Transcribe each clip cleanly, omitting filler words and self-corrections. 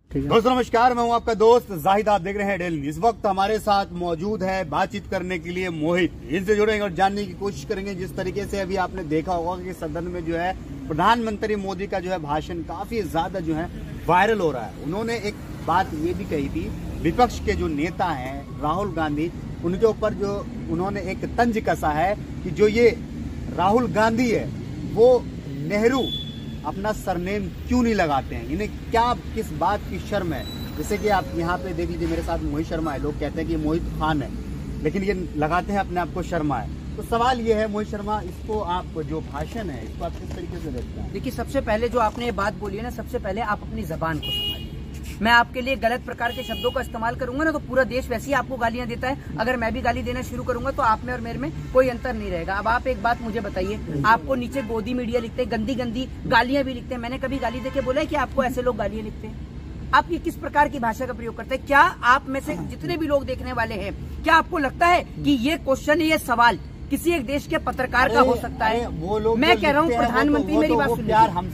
दोस्तों नमस्कार, मैं हूं आपका दोस्त जाहिद। आप देख रहे हैं डेली। इस वक्त हमारे साथ मौजूद है बातचीत करने के लिए मोहित। इनसे जुड़ेंगे और जानने की कोशिश करेंगे। जिस तरीके से अभी आपने देखा होगा कि सदन में जो है प्रधानमंत्री मोदी का जो है भाषण काफी ज्यादा जो है वायरल हो रहा है। उन्होंने एक बात ये भी कही थी, विपक्ष के जो नेता हैं राहुल गांधी, उनके ऊपर जो उन्होंने एक तंज कसा है कि जो ये राहुल गांधी है वो नेहरू अपना सरनेम क्यों नहीं लगाते हैं, इन्हें क्या किस बात की शर्म है। जैसे कि आप यहाँ पे देख लीजिए, मेरे साथ मोहित शर्मा है। लोग कहते हैं कि मोहित खान है, लेकिन ये लगाते हैं अपने आप को शर्मा है। तो सवाल ये है मोहित शर्मा, इसको आप जो भाषण है इसको आप किस तरीके से देखते हैं? देखिए, सबसे पहले जो आपने ये बात बोली है ना, सबसे पहले आप अपनी जबान को संभालिए। मैं आपके लिए गलत प्रकार के शब्दों का इस्तेमाल करूंगा ना तो पूरा देश वैसे ही आपको गालियां देता है। अगर मैं भी गाली देना शुरू करूंगा तो आप में और मेरे में कोई अंतर नहीं रहेगा। अब आप एक बात मुझे बताइए, आपको नीचे गोदी मीडिया लिखते हैं, गंदी गंदी गालियां भी लिखते हैं। मैंने कभी गाली देके बोला है कि आपको ऐसे लोग गालियां लिखते हैं? आप ये किस प्रकार की भाषा का प्रयोग करते हैं? क्या आप में से जितने भी लोग देखने वाले हैं, क्या आपको लगता है कि ये क्वेश्चन, ये सवाल किसी एक देश के पत्रकार का हो सकता है? वो लोग मैं कह रहा हूँ प्रधानमंत्री, मेरी बात सुनिए,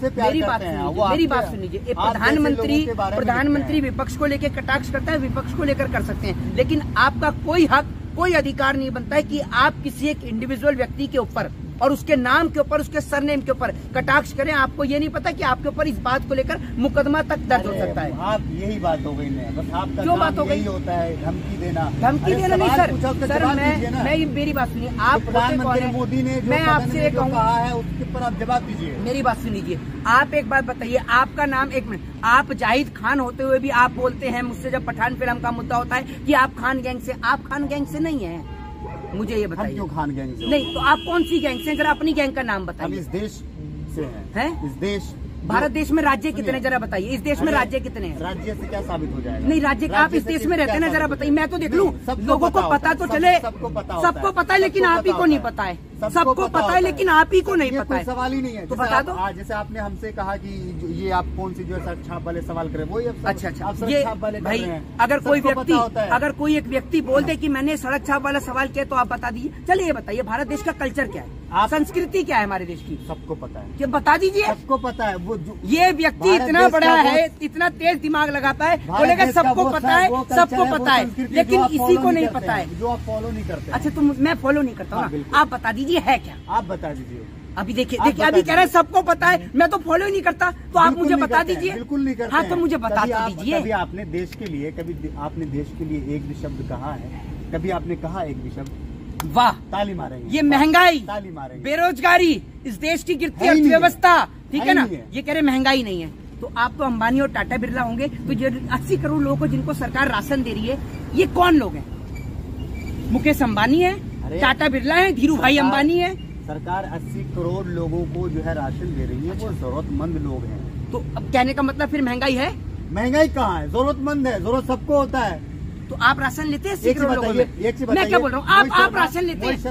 मेरी बात सुनिए। प्रधानमंत्री विपक्ष को लेकर कटाक्ष करता है, विपक्ष को लेकर कर सकते हैं, लेकिन आपका कोई हक, कोई अधिकार नहीं बनता है कि आप किसी एक इंडिविजुअल व्यक्ति के ऊपर और उसके नाम के ऊपर, उसके सरनेम के ऊपर कटाक्ष करें। आपको ये नहीं पता कि आपके ऊपर इस बात को लेकर मुकदमा तक दर्ज हो सकता है। आप यही बात हो गई है, बस आपका क्यों बात हो गई? यही होता है धमकी देना। धमकी देना नहीं सर, मैं मेरी बात सुनिए। आप प्रधानमंत्री मोदी ने मैं आपसे कहा है उसके ऊपर आप जवाब दीजिए। मेरी बात सुन लीजिए। आप एक बात बताइए, आपका नाम, एक मिनट, आप जाहिद खान होते हुए भी आप बोलते हैं मुझसे जब पठान फिल्म का मुद्दा होता है कि आप खान गैंग से। आप खान गैंग से नहीं है, मुझे ये बताइए। क्यों खान गैंग से? नहीं तो आप कौन सी गैंग से? जरा अपनी गैंग का नाम बताइए। हम इस देश से हैं। इस देश, भारत देश में राज्य कितने, जरा बताइए। इस देश में राज्य कितने हैं? राज्य से क्या साबित हो जाएगा? नहीं, राज्य आप इस देश में रहते हैं ना, जरा बताइए, मैं तो देख लूं। लोगों को पता तो चले, सबको पता है, लेकिन आप ही को नहीं पता है। सबको पता है लेकिन आप ही को नहीं पता है। सवाल ही नहीं है, तो बता दो। जैसे आपने हमसे कहा कि ये आप कौन सी जो है सड़क छाप वाले सवाल करें, वही अच्छा ये भाई, अगर कोई एक व्यक्ति बोल दे कि मैंने सड़क छाप वाला सवाल किया तो आप बता दीजिए। चलिए ये बताइए, भारत देश का कल्चर क्या है, संस्कृति क्या है हमारे देश की? सबको पता है। क्या बता दीजिए? सबको पता है। वो ये व्यक्ति इतना बड़ा है, इतना तेज दिमाग लगाता है, बोलेगा सबको पता है, सबको पता है, लेकिन किसी को नहीं पता है, जो आप फॉलो नहीं करते। अच्छा, तो मैं फॉलो नहीं करता हूँ, आप बता दीजिए है क्या? आप बता दीजिए। अभी देखिए अभी कह रहे हैं सबको पता है, मैं तो फॉलो ही नहीं करता, तो आप मुझे बता दीजिए। बिल्कुल नहीं करते। हाँ तो मुझे बता दीजिए। कभी आपने देश के लिए, आपने देश के लिए एक भी शब्द कहा है? कभी आपने कहा एक भी शब्द? वाह, ताली मारेंगे। ये महंगाई, ताली मारेंगे, बेरोजगारी, इस देश की गिरती अर्थव्यवस्था, ठीक है ना? ये कह रहे महंगाई नहीं है, तो आप तो अंबानी और टाटा बिरला होंगे। तो ये 80 करोड़ लोगों को जिनको सरकार राशन दे रही है, ये कौन लोग हैं? मुकेश अंबानी है, टाटा बिरला है, धीरू भाई अंबानी है। सरकार 80 करोड़ लोगों को जो है राशन दे रही है, वो जरूरतमंद लोग हैं। तो अब कहने का मतलब फिर महंगाई है? महंगाई कहाँ है, जरूरतमंद है, जरूरत सबको होता है। तो आप राशन लेते हैं? मैं क्या बोल रहा हूँ, आप राशन लेते हैं?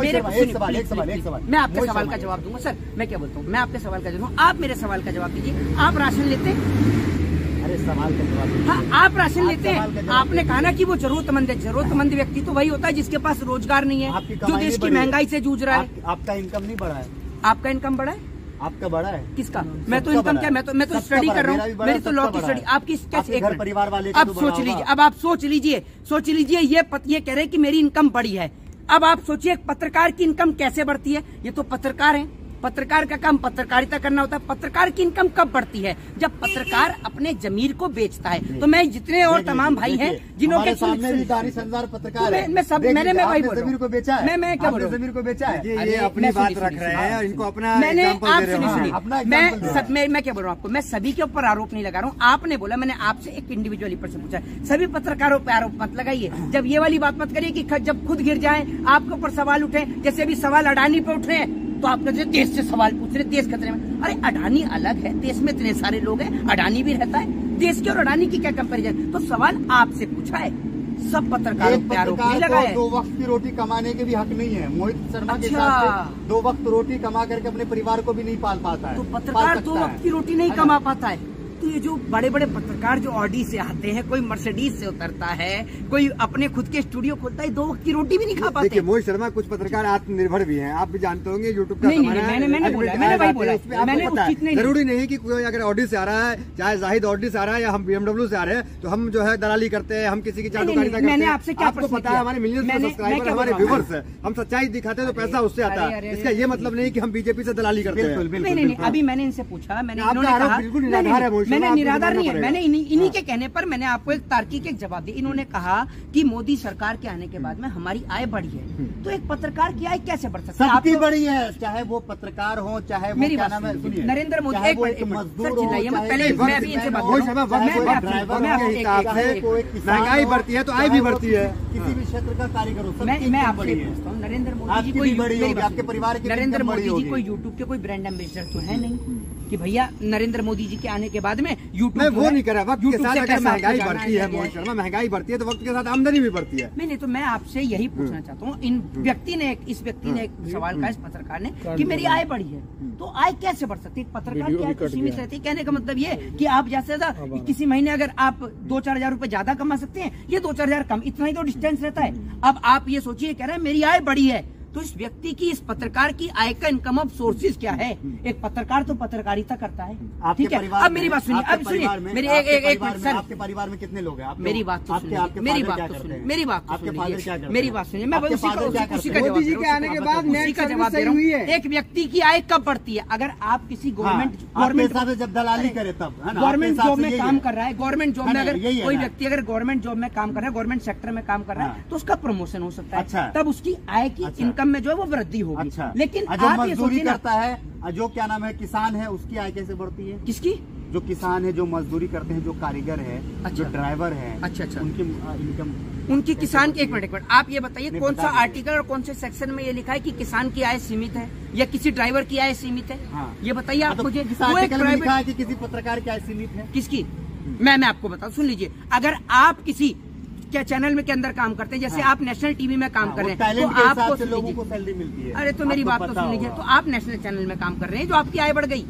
मैं आपके सवाल का जवाब दूंगा सर। मैं क्या बोलता हूँ, मैं आपके सवाल का जवाब, आप मेरे सवाल का जवाब दीजिए। आप राशन लेते हैं? अरे सवाल का जवाब। हाँ, आप राशन लेते हैं। आपने कहा ना कि वो जरूरतमंद है। जरूरतमंद व्यक्ति तो वही होता है जिसके पास रोजगार नहीं है, जो देश की महंगाई से जूझ रहा है। आपका इनकम नहीं बढ़ा है? आपका इनकम बढ़ा है? आपका बड़ा है? किसका? मैं तो इनकम क्या, मैं तो स्टडी कर रहा हूँ, मेरी तो लॉ की स्टडी। आपकी कैसे? घर परिवार वाले। अब सोच लीजिए, अब आप सोच लीजिए, ये कह रहे हैं कि मेरी इनकम बढ़ी है। अब आप सोचिए पत्रकार की इनकम कैसे बढ़ती है? ये तो पत्रकार है, पत्रकार का काम पत्रकारिता करना होता है। पत्रकार की इनकम कब बढ़ती है? जब पत्रकार अपने जमीर को बेचता है। तो मैं जितने और तमाम भाई हैं जिन्हों के सामने भी दानिश अंसार पत्रकार है, मैंने वही बोल जमीर को बेचा है। मैं क्या बोल रहा हूँ, जमीर को बेचा है। ये अपनी बात रख रहे हैं, इनको अपना मैंने आपसे मैं क्या बोल रहा हूँ आपको, मैं सभी के ऊपर आरोप नहीं लगा रहा हूँ। आपने बोला, मैंने आपसे एक इंडिविजुअली पर से पूछा। सभी पत्रकारों पर आरोप मत लगाइए। जब ये वाली बात मत करिए कि जब खुद गिर जाए आपके ऊपर सवाल उठे। जैसे अभी सवाल अडानी पे उठ रहे हैं, तो आपने जो देश से सवाल पूछ रहे, देश खतरे में। अरे अडानी अलग है, देश में इतने सारे लोग हैं, अडानी भी रहता है। देश के और अडानी की क्या कंपैरिजन? तो सवाल आपसे पूछा है, सब पत्रकारों पे आरोप नहीं लगा है। 2 वक्त की रोटी कमाने के भी हक नहीं है। मोहित शर्मा के साथ 2 वक्त रोटी कमा करके अपने परिवार को भी नहीं पाल पाता है। तो पत्रकार 2 वक्त की रोटी नहीं कमा पाता है? तो ये जो बड़े बड़े पत्रकार जो ऑडी से आते हैं, कोई मर्सिडीज से उतरता है, कोई अपने खुद के स्टूडियो खोलता है, 2 वक्त की रोटी भी नहीं खा पाते। देखिए मोहित शर्मा, कुछ पत्रकार आत्मनिर्भर भी हैं, आप भी जानते होंगे। यूट्यूब का मैंने वही बोला, जरूरी नहीं कि कोई अगर ऑडी से आ रहा है, चाहे जाहिद ऑडी से आ रहा है या हम BMW से आ रहे हैं, तो हम जो है दलाली करते हैं, हम किसी की चाटुकारिता करते हैं। मैंने आपसे क्या आपको पता है, हमारे मिलियन सब्सक्राइबर हमारे व्यूअर्स है, हम सच्चाई दिखाते हैं तो पैसा उससे आता है। इसका ये मतलब नहीं कि हम बीजेपी से दलाली करते हैं। नहीं, अभी मैंने इनसे पूछा, मैंने निराधार नहीं है, मैंने इन्हीं के कहने पर मैंने आपको एक तार्किक एक जवाब दिया। इन्होंने कहा कि मोदी सरकार के आने के बाद में हमारी आय बढ़ी है, तो एक पत्रकार की आय कैसे बढ़ सकती है? सबकी बढ़ी है, चाहे वो पत्रकार हो, चाहे मेरी बात है, नरेंद्र मोदी एक पहले मैं अभी इनसे बात महंगाई बढ़ती है तो आय भी बढ़ती है। किसी भी क्षेत्र का कारीगर हो, मैं आपसे पूछता हूँ, नरेंद्र मोदी जी कोई आपके परिवार की नरेंद्र मोदी जी कोई यूट्यूब के कोई ब्रांड एम्बेसडर तो है नहीं कि भैया नरेंद्र मोदी जी के आने के बाद में यूट्यूब वो नहीं करा। वक्त के साथ अगर महंगाई बढ़ती है मोहित शर्मा, महंगाई बढ़ती है तो वक्त के साथ आमदनी भी बढ़ती है। नहीं, तो मैं आपसे यही पूछना चाहता हूँ, इस व्यक्ति ने एक सवाल कहा, इस पत्रकार ने, कि मेरी आय बढ़ी है, तो आय कैसे बढ़ सकती है? पत्रकार की आय तो सीमित रहती है। कहने का मतलब ये कि आप जैसे किसी महीने अगर आप 2-4 हजार रुपए ज्यादा कमा सकते हैं, ये 2-4 हजार कम, इतना ही तो डिस्टेंस रहता है। अब आप ये सोचिए, कह रहे हैं मेरी आय बढ़ी है, तो इस व्यक्ति की, इस पत्रकार की आय का इनकम ऑफ सोर्सेज क्या है? एक पत्रकार तो पत्रकारिता करता है, ठीक है। अब मेरी बात सुनिए, अब सुनिए मेरी एक मिनट सर। आपके परिवार में कितने लोग हैं? मेरी बात तो सुनिए, मेरी बात तो सुनिए, मेरी बात तो सुनिए, मेरी बात सुनिए। मैं उसी का मोदी जी के आने के बाद जवाब दे रहा हूँ। एक व्यक्ति की आय कब बढ़ती है? अगर आप किसी गवर्नमेंट जब दलाली करे तब, गवर्नमेंट जॉब में काम कर रहा है, गवर्नमेंट जॉब में अगर कोई व्यक्ति अगर गवर्नमेंट जॉब में काम कर रहा है, गवर्नमेंट सेक्टर में काम कर रहा है, तो उसका प्रमोशन हो सकता है, तब उसकी आय की इनकम में जो है वो वृद्धि होगी। अच्छा, लेकिन जो मजदूरी करता है, जो क्या नाम है, किसान है, उसकी आय कैसे बढ़ती है? किसकी? जो किसान है, जो मजदूरी करते हैं, जो कारीगर है, जो ड्राइवर है, अच्छा, उनकी इनकम, उनकी किसान की एक मिनट आप ये बताइए कौन सा आर्टिकल और कौन से सेक्शन में ये लिखा है कि किसान की आय सीमित है या किसी ड्राइवर की आय सीमित है? ये बताइए आप मुझे। लिखा है कि किसी पत्रकार की आय सीमित है? किसकी? मैं आपको बताऊं, सुन लीजिए। अगर आप किसी क्या चैनल में के अंदर काम करते हैं, जैसे आप नेशनल टीवी में काम कर रहे हैं, तो आपको लोगों को सैलरी मिलती है। अरे तो मेरी बात तो सुन लीजिए, तो आप नेशनल चैनल में काम कर रहे हैं, जो आपकी आय बढ़ गई।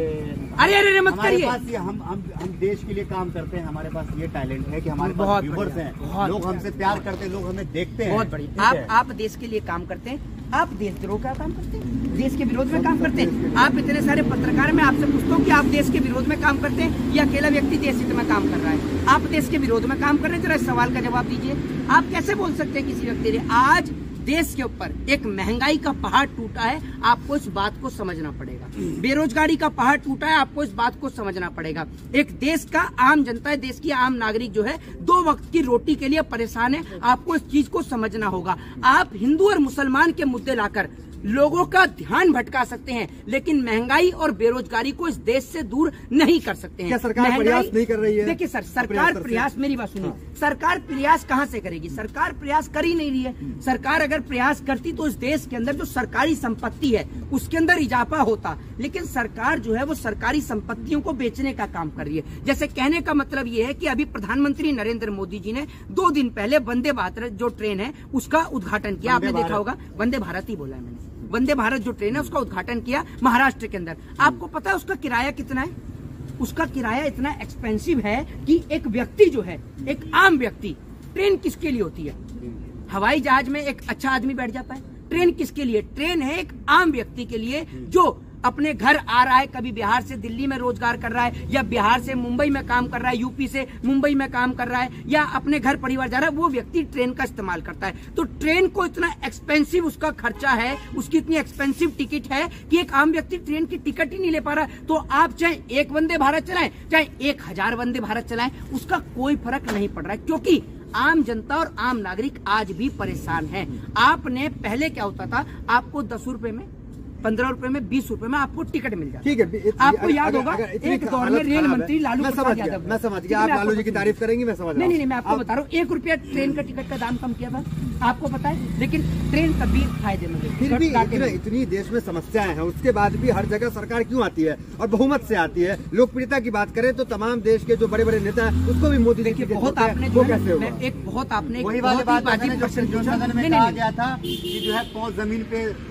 अरे मत करिए। हम देश के लिए काम करते हैं, हमारे पास ये टैलेंट है कि हमारे पास व्यूअर्स हैं, लोग हमसे प्यार करते हैं, लोग हमें देखते हैं। बहुत बढ़िया। आप देश के लिए काम करते हैं, आप देशद्रोह का काम करते हैं, देश के विरोध में काम करते हैं। आप इतने सारे पत्रकार, मैं आपसे पूछता हूँ कि आप देश के विरोध में काम करते हैं या अकेला व्यक्ति देश हित में काम कर रहा है? आप देश के विरोध में काम कर रहे हैं, जरा इस सवाल का जवाब दीजिए। आप कैसे बोल सकते हैं किसी व्यक्ति ने? आज देश के ऊपर एक महंगाई का पहाड़ टूटा है, आपको इस बात को समझना पड़ेगा। बेरोजगारी का पहाड़ टूटा है, आपको इस बात को समझना पड़ेगा। एक देश का आम जनता है, देश की आम नागरिक जो है 2 वक्त की रोटी के लिए परेशान है, आपको इस चीज को समझना होगा। आप हिंदू और मुसलमान के मुद्दे लाकर लोगों का ध्यान भटका सकते हैं, लेकिन महंगाई और बेरोजगारी को इस देश से दूर नहीं कर सकते हैं। क्या सरकार प्रयास नहीं कर रही है? देखिए सर, सरकार प्रयास, मेरी बात सुनिए, सरकार प्रयास कहां से करेगी? सरकार प्रयास कर ही नहीं रही है। सरकार अगर प्रयास करती तो इस देश के अंदर जो सरकारी संपत्ति है उसके अंदर इजाफा होता, लेकिन सरकार जो है वो सरकारी संपत्तियों को बेचने का काम कर रही है। जैसे कहने का मतलब ये है कि अभी प्रधानमंत्री नरेंद्र मोदी जी ने 2 दिन पहले वंदे भारत जो ट्रेन है उसका उद्घाटन किया। आपने देखा होगा, वंदे भारत ही बोला है मैंने, वंदे भारत जो ट्रेन है उसका उद्घाटन किया महाराष्ट्र के अंदर। आपको पता है उसका किराया कितना है? उसका किराया इतना एक्सपेंसिव है कि एक व्यक्ति जो है, एक आम व्यक्ति, ट्रेन किसके लिए होती है? हवाई जहाज में एक अच्छा आदमी बैठ जाता है, ट्रेन किसके लिए? ट्रेन है एक आम व्यक्ति के लिए जो अपने घर आ रहा है, कभी बिहार से दिल्ली में रोजगार कर रहा है या बिहार से मुंबई में काम कर रहा है, यूपी से मुंबई में काम कर रहा है या अपने घर परिवार जा रहा है, वो व्यक्ति ट्रेन का इस्तेमाल करता है। तो ट्रेन को इतना एक्सपेंसिव उसका खर्चा है, उसकी इतनी एक्सपेंसिव टिकट है कि एक आम व्यक्ति ट्रेन की टिकट ही नहीं ले पा रहा। तो आप चाहे 1 वंदे भारत चलाएं, चाहे 1000 वंदे भारत चलाएं, उसका कोई फर्क नहीं पड़ रहा है, क्योंकि आम जनता और आम नागरिक आज भी परेशान है। आपने पहले क्या होता था, आपको 10 रुपए में, 15 रुपए में, 20 रुपए में आपको टिकट मिल जाती। ठीक है, आपको याद होगा एक दौर में रेल मंत्री लालू प्रसाद यादव, मैं समझ गया, आप लालू जी की तारीफ करेंगे, मैं समझ। नहीं, मैं आपको बता रहा हूँ, 1 रुपया ट्रेन का टिकट का दाम कम किया था, आपको पता है, लेकिन ट्रेन कभी फायदेमंद है। फिर भी इतनी देश में समस्याएं हैं, उसके बाद भी हर जगह सरकार क्यों आती है और बहुमत से आती है? लोकप्रियता की बात करें तो तमाम देश के जो बड़े बड़े नेता हैं उसको भी मोदी जी की बहुत आपने वो कैसे होगा? एक बहुत आपने वही वाली बात जो सदन में कहा गया था कि जो है 5 जमीन पे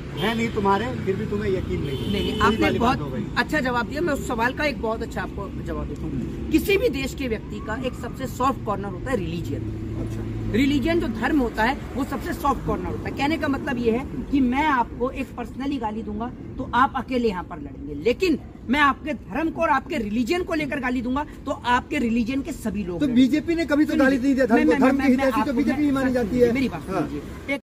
है नहीं तुम्हारे, फिर भी तुम्हें यकीन नहीं। नहीं, वही आपने वाली बात हो बहुत गई। अच्छा जवाब दिया। मैं उस सवाल का एक बहुत अच्छा आपको जवाब देता हूँ। किसी भी देश के व्यक्ति का एक सबसे सॉफ्ट कॉर्नर होता है रिलीजियन। अच्छा, रिलीजन जो धर्म होता है वो सबसे सॉफ्ट कॉर्नर होता है। कहने का मतलब ये है कि मैं आपको एक पर्सनली गाली दूंगा तो आप अकेले यहाँ पर लड़ेंगे, लेकिन मैं आपके धर्म को और आपके रिलीजन को लेकर गाली दूंगा तो आपके रिलीजन के सभी लोग। तो बीजेपी ने कभी तो गाली नहीं दिया धर्म को, धर्म की हिदायत तो बीजेपी ही मानी जाती है। मेरी बात सुनिए।